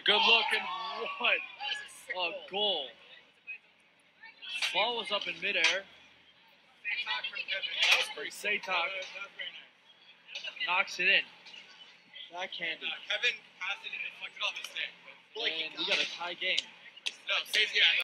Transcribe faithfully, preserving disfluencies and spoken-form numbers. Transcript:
good look and what a goal. Ball was up in midair. Satok knocks it in. Backhanded. Kevin passed it and deflected off his stick. And we got a tie game. No, Stacey, yeah.